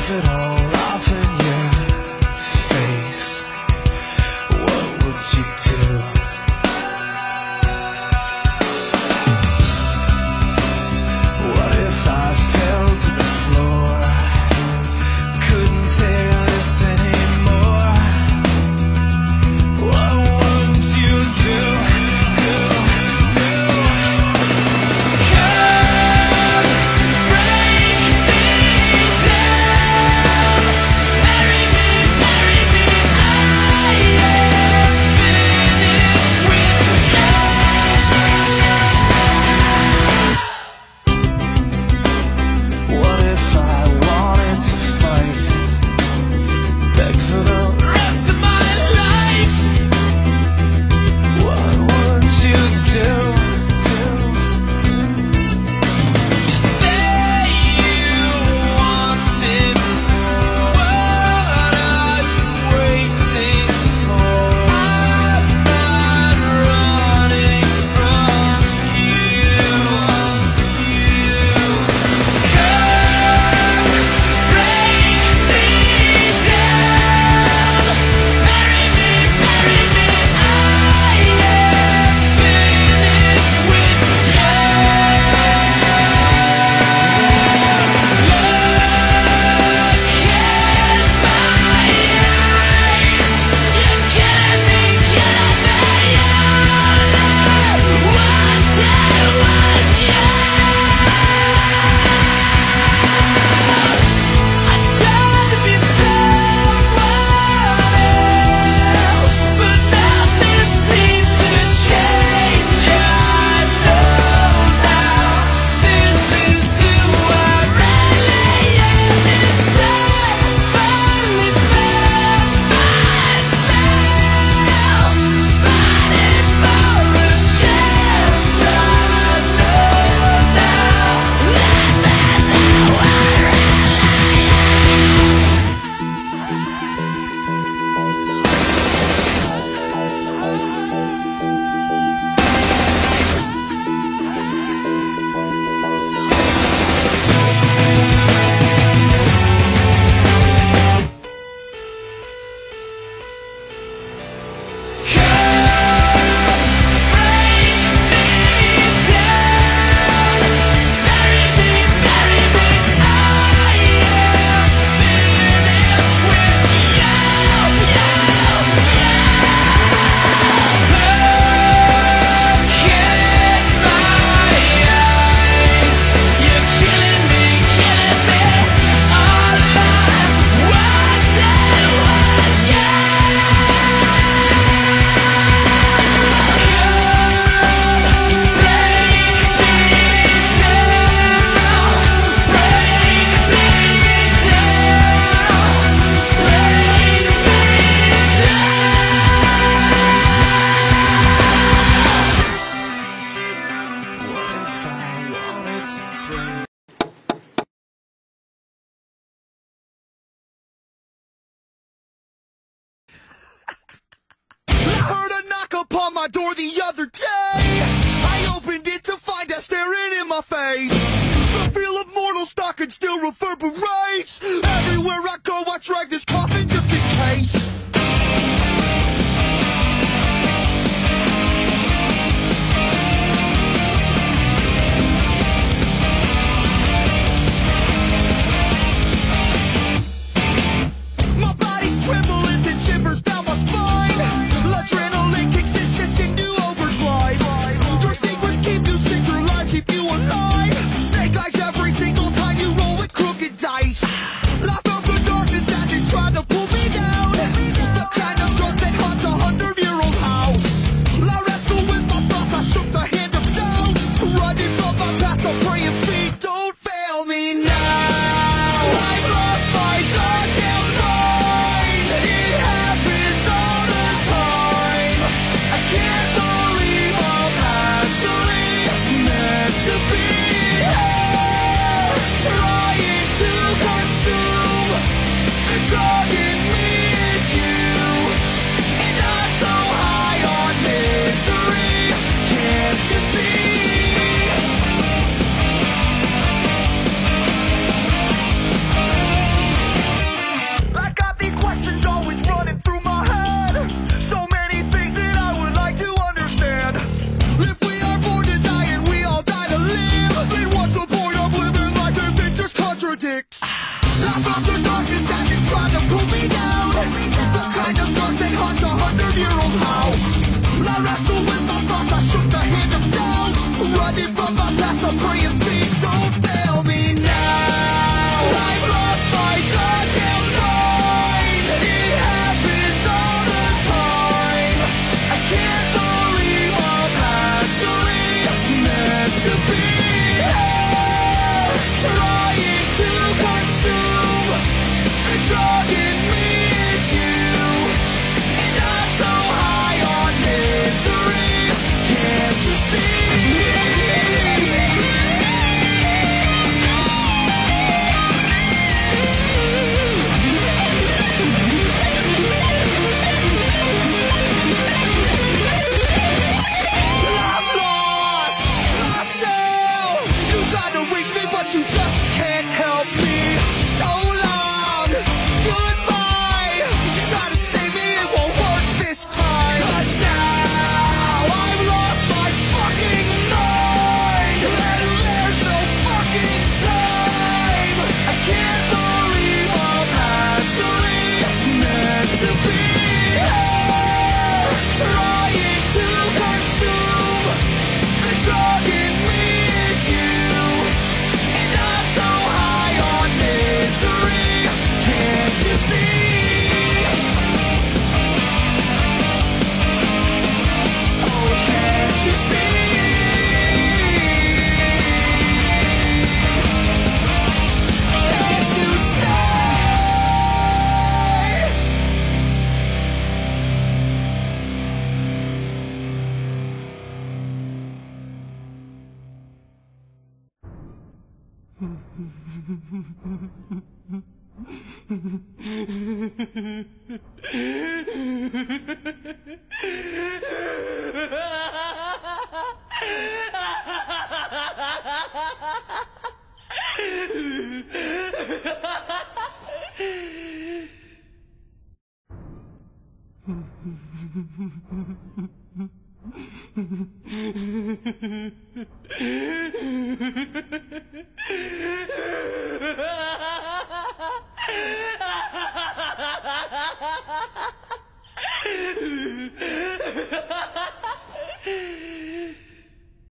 rub it all off in your face, what would you do? What if I fell to the floor, couldn't take this anymore? What would you do? Upon my door the other day, I opened it to find her staring in my face. The feel of mortal stock could still reverberates. Everywhere I go I drag this coffin just in case. My body's tremble as it shivers down my spine. Adrenaline kicks in, shifts into overdrive. Your secrets keep you sick, your lies keep you alive. Snake eyes every single time you roll with crooked dice. Laugh out the door. running from my past, I'm praying feet don't fail me now. I've lost my goddamn mind. It happens all the time. I can't believe I'm actually meant to be here, trying to consume. The drug in me is you, and I'm so high on misery. Can't you see? I'm lost myself. You try to reach me, but you just can't help me. So long, goodbye. You try to save me, it won't work this time. 'Cause now I've lost my fucking mind, and there's no fucking time. I can't believe I'm actually meant to be here, trying to consume. The drug in me is you, and I'm so high on misery. Can't you see? Oh, can't you see? Can't you stay?